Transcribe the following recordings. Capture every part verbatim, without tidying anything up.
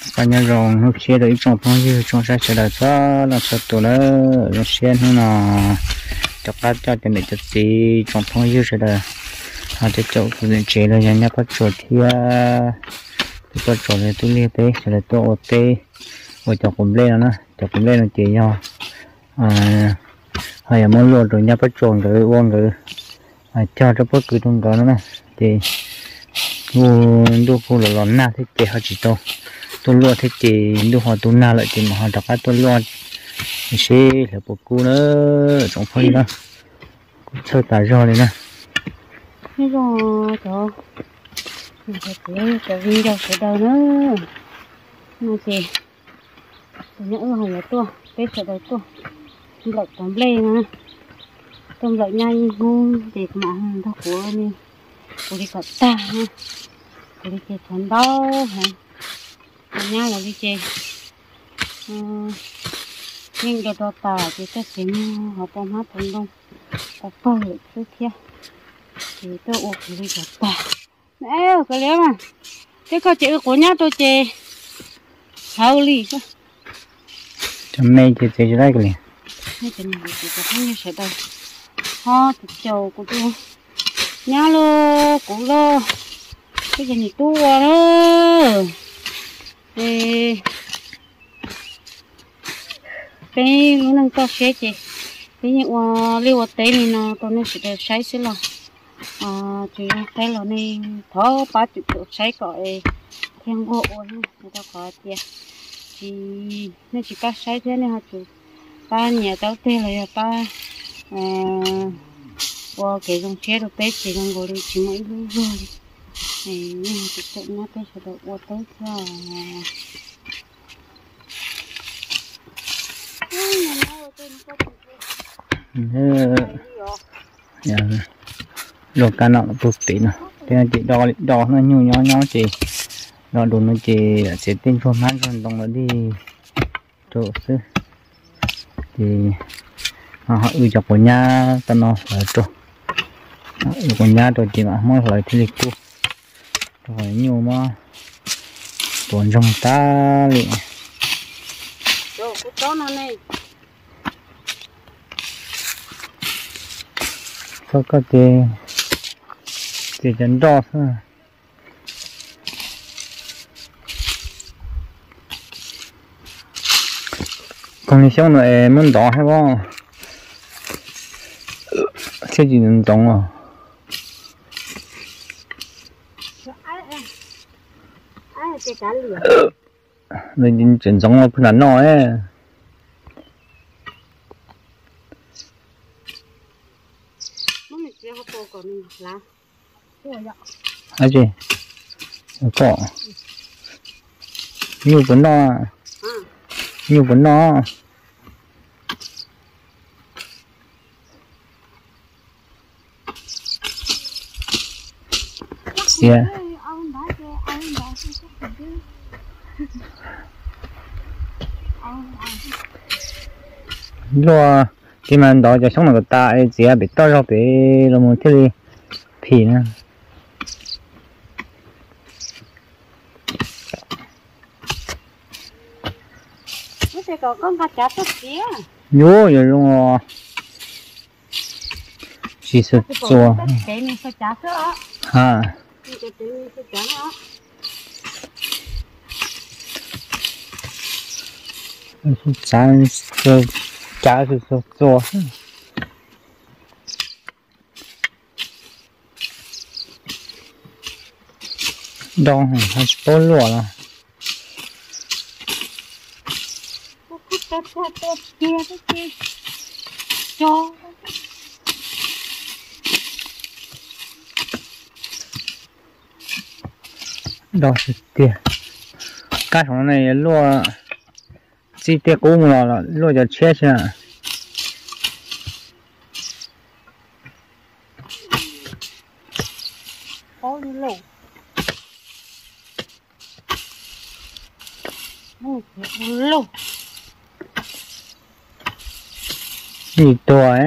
và nhà rồi nó xe được trong phong như trong xe sẽ là cho là cho tụi nó nó xe nó là chọc ra cho cho này cho gì trong phong như sẽ là họ sẽ chậu của mình chế là nhà nhà có chuột thì thì có chuột này tôi liên tế sẽ là tôi ô tê rồi chọc cũng lên nó chọc cũng lên là chế nhau à hay muốn luôn rồi nhà có chuột rồi uống rồi cho cho bất cứ trong đó nữa thì mua đồ phụ là lon na thì chế họ chỉ to tôi luôn thì chế đồ họ tôi na lại thì mà họ đặt cái tôi luôn sẽ là bộ cũ nữa trong phơi đó sơ tả rồi này nè cái rồi cho mình sẽ chế cái video sẽ đâu nữa mà chị nhớ rồi là tua cái sẽ đâu tua lợi tóm lên mà tôm lợi nhanh ngon thì mà thằng của mình của đi cắt ta ha của đi chơi chắn đau hả nha là đi chơi nhưng cái đó ta thì cái chính họ bom hát thành đông có phơi thứ kia thì tôi ôm đi cắt ta nè cái léo mà cái câu chuyện của nhà tôi chơi hậu lì chứ trong này chơi chơi cái này cái chuyện này thì có thấy như sẽ đâu ho thịt trâu của tôi nhá lô cũng lô cái gì này tua đó thì cái nó nâng to xe chị cái những hoa liu tế này nó tôi nó sẽ được sấy xí lo à chị thấy là này thó ba chục triệu sấy gọi thiên gỗ người ta có tiền thì nó chỉ có sấy thế này hả chị ba nhà tao tên là ba qua cái dòng xe được bé chỉ dòng gọi đi chỉ mấy đứa rồi này nhưng mà thực sự nó bé sẽ được qua tới rồi dạ rồi cá nọ bự tí nè thế là chị đo đo nó nhiều nhỏ nhỏ chị đo đủ nó chị sẽ tin cho mát rồi đồng nó đi chỗ xứ thì họ ưu chọc của nhà ta nó là chỗ ưu của nhà rồi chị mà mới lại thì lịch rồi nhiều mà tuần trong ta liền rồi cái chó nó này có cái gì chỉ chân đo thôi còn đi xong rồi muốn đo hay không cái gì nên đong à rồi nhìn chuyển giống là phần nó ấy cái gì có nhiều vấn đề nhiều vấn đề yeah lo khi mà đó cho xong là người ta ấy chỉ bị to ra bị là một thứ gì phì nữa cái có con cá chép tốt kia nhớ rồi luôn rồi chỉ sợ chua cái này phải chả sữa ha cái này phải chả đó chán sợ chả sợ sợ chua đông hay bố lúa là tốt tốt tốt kia cái kia cho đó là tiền cái thằng này lúa chỉ tiền cũ mà là lúa cho chết chứ có đi lâu lâu gì to ấy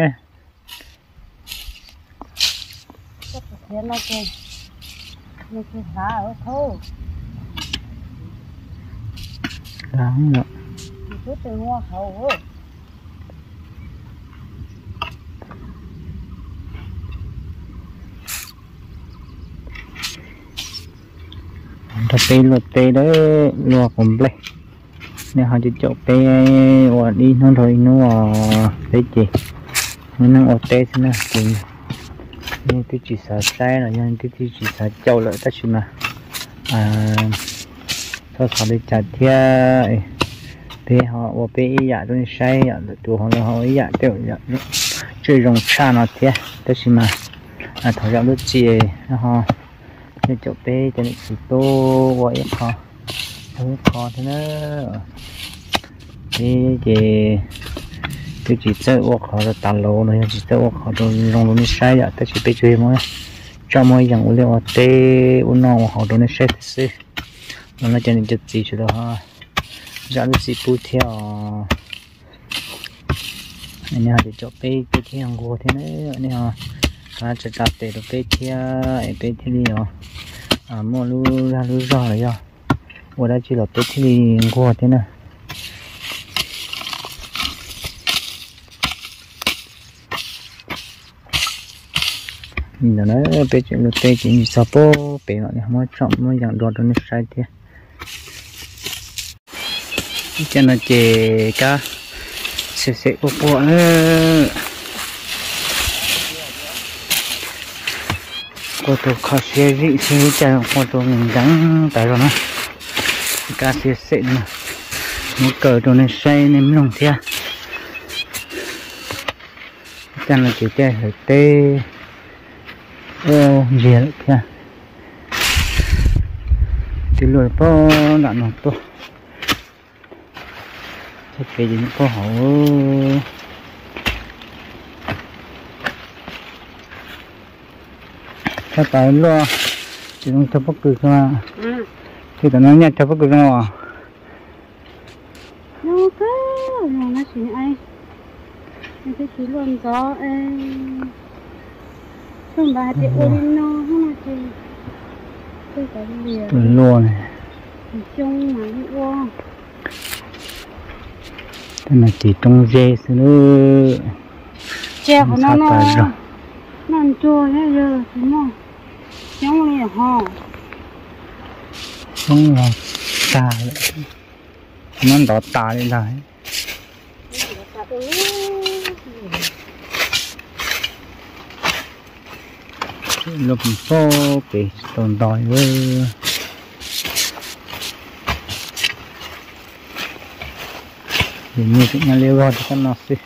thế nó kì nó kì phá ở thôi đáng nữa chút từ hoa khẩu thật tê lột tê đó lùa cũng plei nè họ chỉ chọn tê và đi nó thôi nó tê gì nó ở tê thế nào thì nhưng tôi chỉ sợ sai là nhưng tôi chỉ sợ châu lợi tất nhiên mà à sau sau đi chặt thia thì họ ở bên nhà tôi sai nhà tụi họ là họ nhà tiêu nhà chơi rong cha nó thia tất nhiên mà à thời gian lúc chiều họ để chỗ bé cho nên sự tô vậy họ không có thế nữa thì thì tôi chỉ chơi ô họ là tàn lô rồi chỉ chơi ô họ rồi rong nó sai vậy tôi chỉ biết chơi mà cho mọi dạng uống liệu tê uống nó họ đồ nó sai thế nó là cho nên chất gì cho đó ha ra lúc gì bù theo anh em để cho bé bé theo ngô thế nữa anh em à chỉ đặt để được bé theo bé theo đi rồi à mua lu ra lu rồi rồi ở đây chỉ là bé theo đi ngô thế này nhìn nó bé chỉ là bé chỉ sao po bé nó này mới chọn mới dạng đồ nó sai thế cho nó chỉ cá sẽ sẽ có bộ nữa có tổ khó xe dị xe chạy có tổ mình đắng tại rồi nó cá sẽ sẽ nữa một cờ đồ này say nên lòng thia cho nó chỉ chạy hơi tê ô gì lại thia thì lùi po đạn nó to cái gì có hổ các bạn lo chỉ không chấp bất cứ sao thì tao nói nhặt chấp bất cứ sao à nó cứ nó chỉ ai nó cứ chỉ luôn gió không bà thì ôn nó không là thì tôi phải liền luôn này chung mà đi qua cái này chỉ trong dê nữa chè của nó nó nó chua hết rồi đúng không giống như hò không là tà nó đỏ tà lên này lúc phố bị tồn đòi với thì như cái nhà leo vào thì con nó xí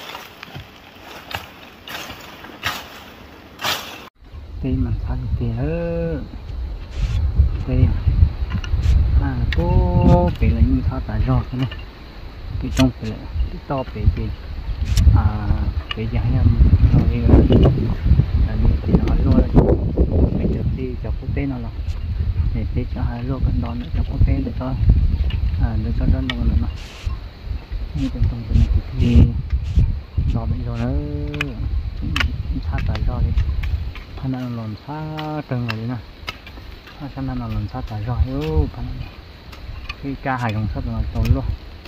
đây mình thay thì nữa đây à cô bị là như thao tại rồi này cái trong phải là cái to bị gì à bị gì hay rồi là như thì nó luôn mình được đi cho quốc tế nó là để để cho hai lô cần đón cho quốc tế để cho à để cho đơn đồng nữa như trong trong cái thì nó bị rồi nó sát tại rồi thân nó lòn sát từng rồi nè thân nó lòn sát tại rồi ô cái ca hải đồng sắt là tốn luôn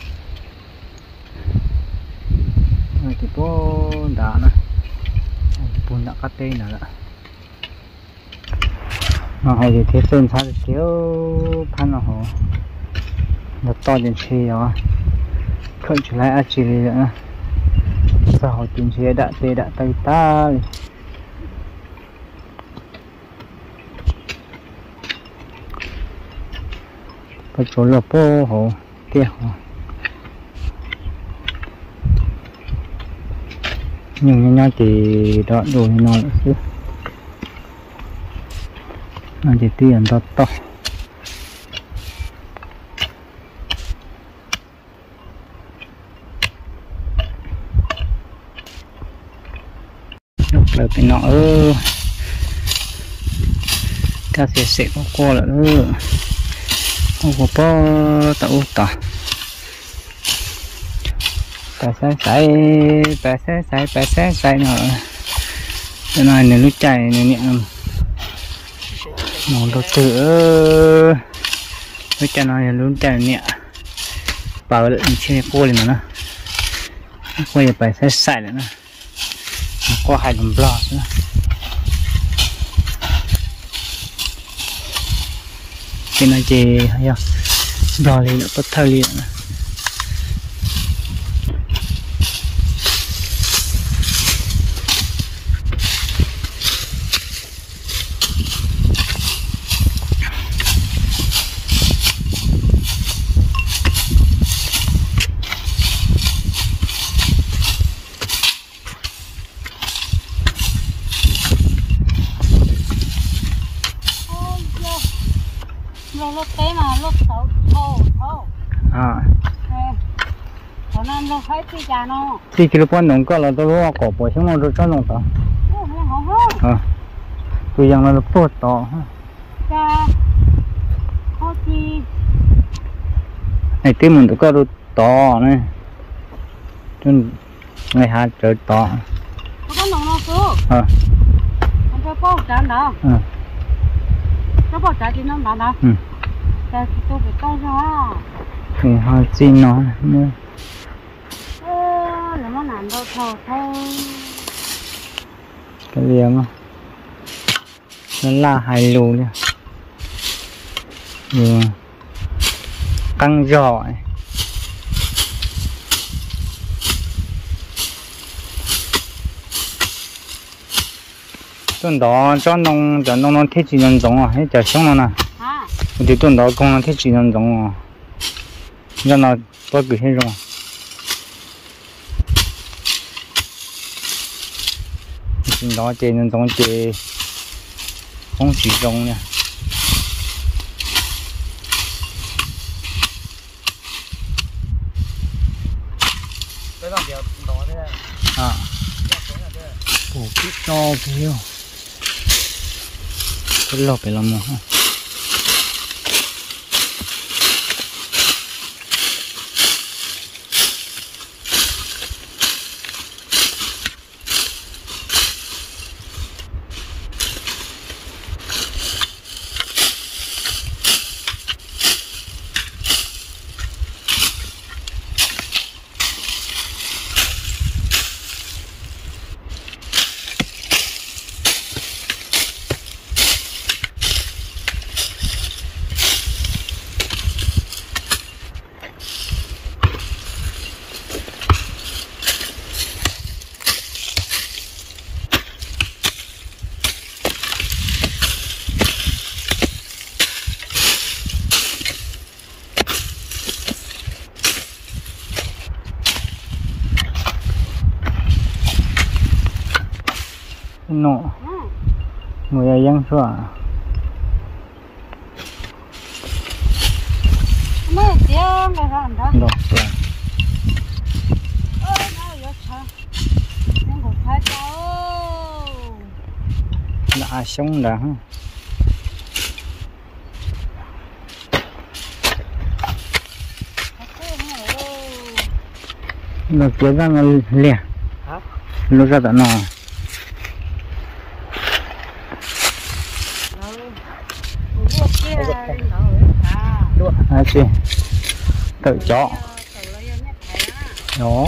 rồi thì có đá nè bùn đã cắt tên nữa đó nó hay thì thế sơn sát thiếu pan nó hồ nó to đến chi rồi không chỉ lại chỉ là sao tiền chia đã tê đã tay ta có chỗ là po hồ tiêu nhưng nhau thì đó đồ nó chứ nó chỉ tiền to to là cái nọ ta sẽ sẽ có qua lại nữa không có po tàu tàu ta sẽ sai ta sẽ sai ta sẽ sai nữa cái này này lúc chạy này nè món đồ tử với cái này lúc chạy nè bảo là chơi cô lên nữa cô giờ phải sai sai nữa có hai đồng bò nữa cái này chỉ hay không bò lên nó bắt thời liền lót té mà lót thấu thô thô à cho nên nó phải phi già nó thì cái lúc nông có là tôi lo cỏ bò xong nó cho nông tao à tôi rằng là nó tốt to cha có chi này tim mình có đôi to này chân ngày hai trời to có nông nó cứ à không có bao tràn đó à có bao tràn thì nó đã đó ừ ta thì tôi phải coi ra thì họ xin nó nữa ơ là nó nản đâu thô thô cái liềm nó là hai lù nha ừ. Căng giò ấy. tuần đó cho nông cho nông nông thiết chỉ nhân giống à hết chả xong rồi nè à thì tuần đó công nông thiết chỉ nhân giống à cho nó tôi gửi hết rồi tuần đó chơi nhân giống chơi không chỉ giống nha à ủa cái to kìa cái lọc phải làm nào nọ người ấy dân xóa mấy tiếng cái gì đó đọc lại ơ nó yếu chả nhưng cũng phải đâu đã sống đã nó kia ra nó lẻ nó ra tận nào à chị tự chó đó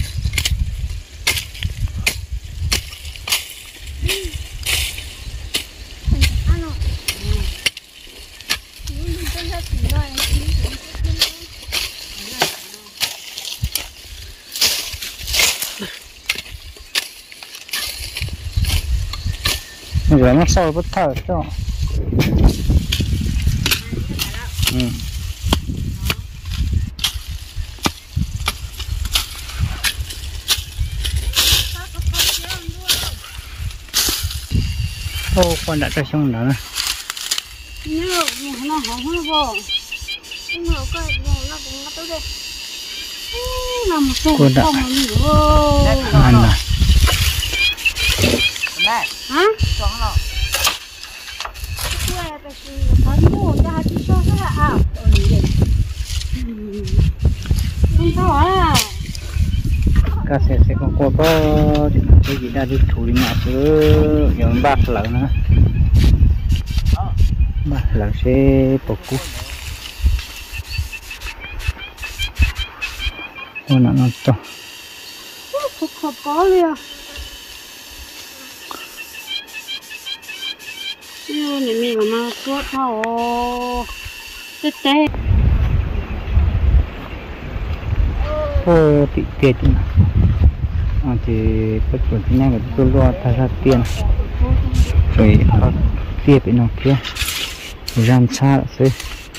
rồi nó sâu bất thở cho ừ. Ô con đã cho xong đó nhiều nó hỏng hơi vô nhiều cái nó cũng nó tới đây nằm xuống không mà nhiều ăn rồi hả chọn rồi không sao à các sẽ sẽ con cô có cái gì đã đi thủ đi nhà chứ những bạc lợn nữa bạc lợn sẽ bột cút ô nó nó to Không có có liền. Yêu này mình mà suốt thao tê tê. ô bị tiệt nữa à thì bất cứ thế này là tôi lo thay ra tiền rồi tiệt bị nó kia làm sao thế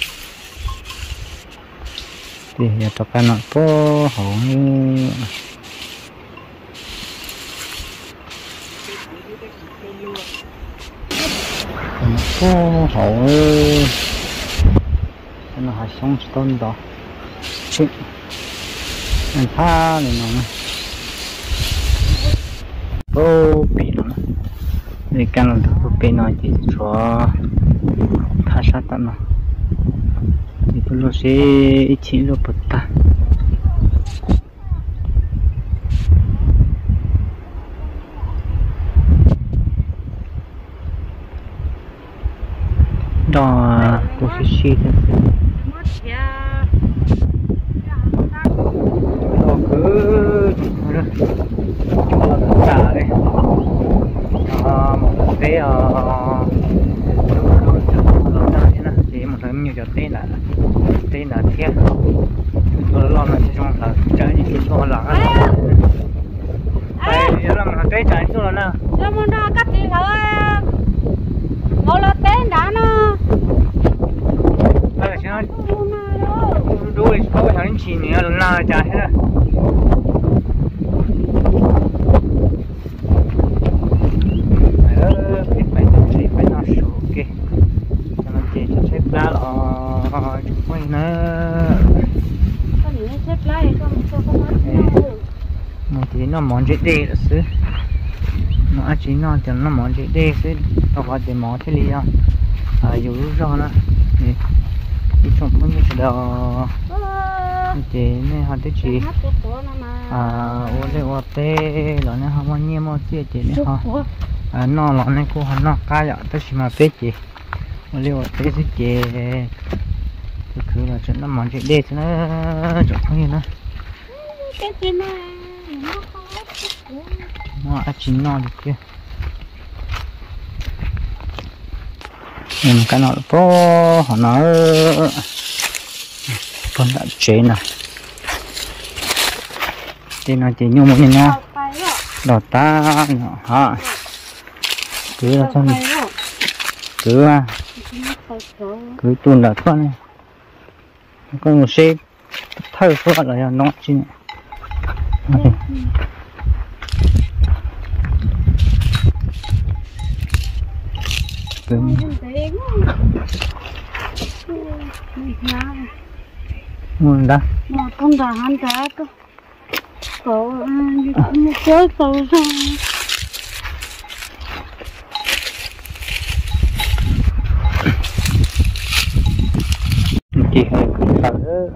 thì giờ tao cái nó có hổ như nó có hổ nó hay sống tôn đó chứ anh tha này nó ô bị nó để cái nó được bị nó thì cho tha sát tao nó thì tôi lo sẽ chỉ lo bớt ta đó tôi sẽ xí thế đó cứ cho cả đấy à một cái ờ thì một cái nhiều cho tên là tên là thiên rồi lo là trong là trái thì cho là đây là một cái trái cho nó nè Nó muốn ra cắt gì thôi em. Một là tên đã nó. đây là chứ đuôi có cái thằng chỉ nhớ là na trái hết rồi phải phải phải phải nó số kì cho nó chỉ cho xếp lá là chúng mình nữa Con này xếp lại không cho con ăn. một tí nó món gì đi là xứ nó chỉ nó thì nó món gì đi xứ tao phải để món thế li à à dù rõ nữa thì đi trong phong như thế đó thì này họ tới chỉ à ô đây ô tê rồi này họ muốn nhiều món gì thì này họ à nó là này cô họ nó cá vậy tới chỉ mà biết gì ô đây ô tê gì chứ cứ cứ là chuyện nó món gì đi thì nó chỗ phong như nó Cái gì mà nó không nó ăn chín nó được kia mình cái nó có họ nó con đã chế nè thì nó chỉ nhung một nhìn nha đỏ ta nhỏ hả cứ là cho mình cứ à cứ tuần đã con này con một xe thay số là nó chứ này cứ muốn đó một con gà ăn cá cơ cậu một cái cậu ra chỉ hơi tờ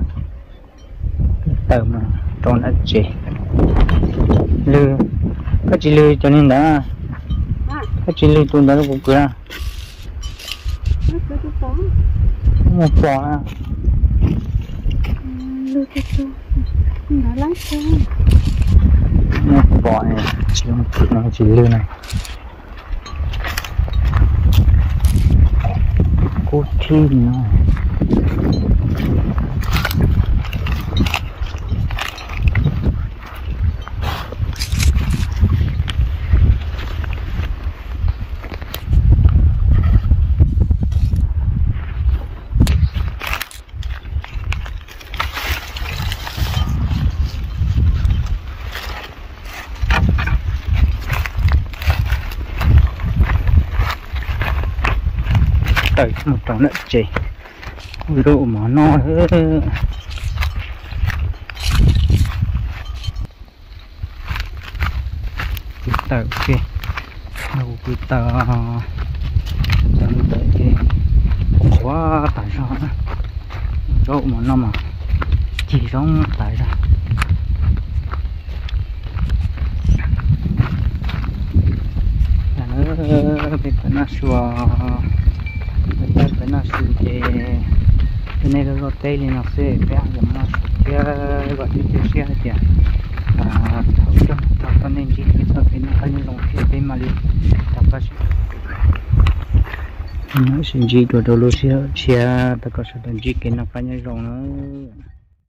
tờ mà tròn ở chỉ lư cái chỉ lư cho nên đã cái chỉ lư tuần đó cũng cửa một bò à lư cái chú đã lái xe một bò này chỉ một chút này chỉ lư này cô thi nữa tới một trống lợn chỉ rượu mà no nữa cái tờ kia đầu cái tờ dẫn tới cái quá tại sao nữa rượu mà no mà chỉ giống tại sao nữa bị cái nó xua cái cái nó xua cái cái này là tê lên nó sẽ bé dầm nó xe gọi chiếc xe kìa à thấu cho thấu con nên chỉ cái thấu cái nó phải như lòng xe bên mà đi thấu cái nó xin chỉ đồ đồ lô xe xe ta có sự đơn chỉ cái nó phải như lòng nó